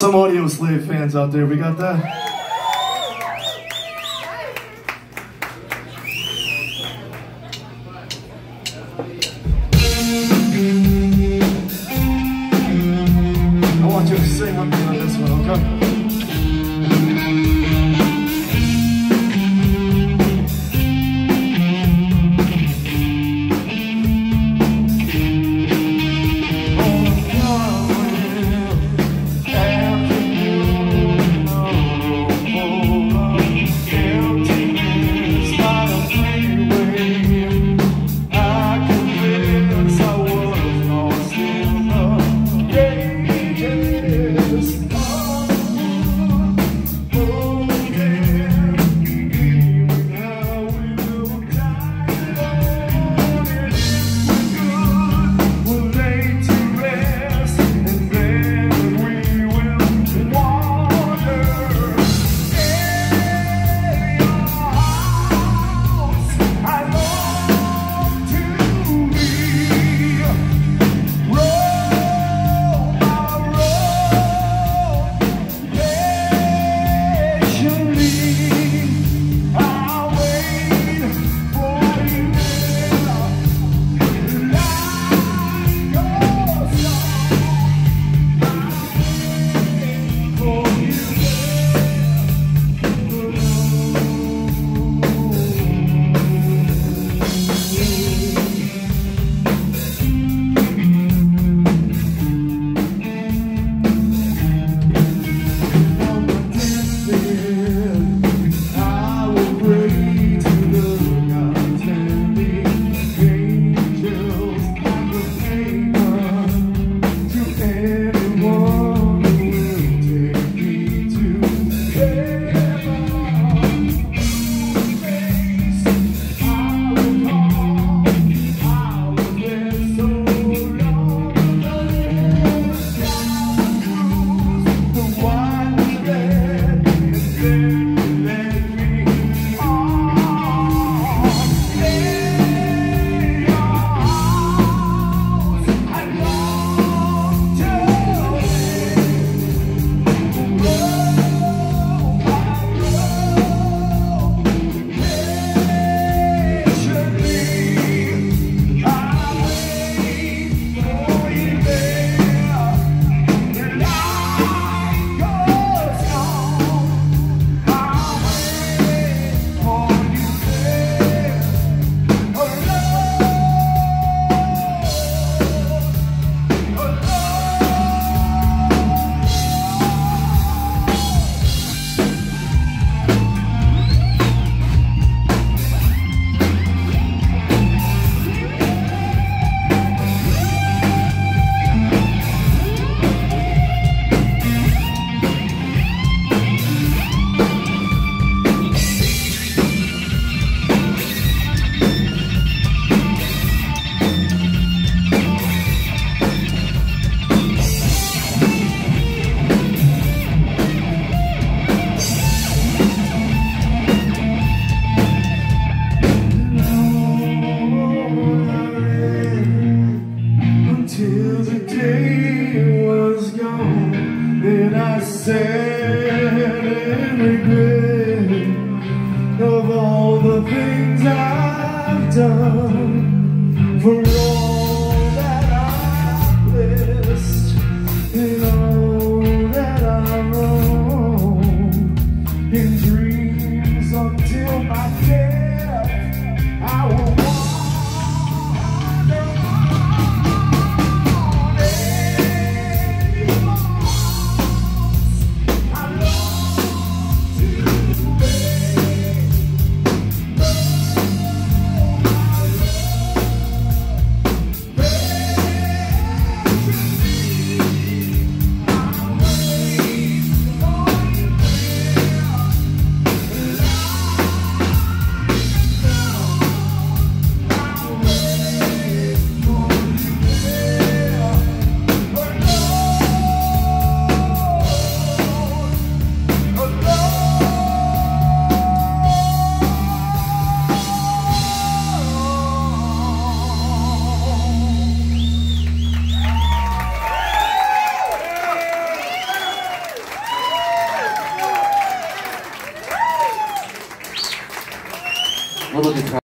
Some Audioslave fans out there, we got that? I want you to sing with me on this one, okay? Of all the things I've done, for all that I've blessed, and all that I've wrong, in dreams until my death, I will wander on any lost I long to be. We'll look at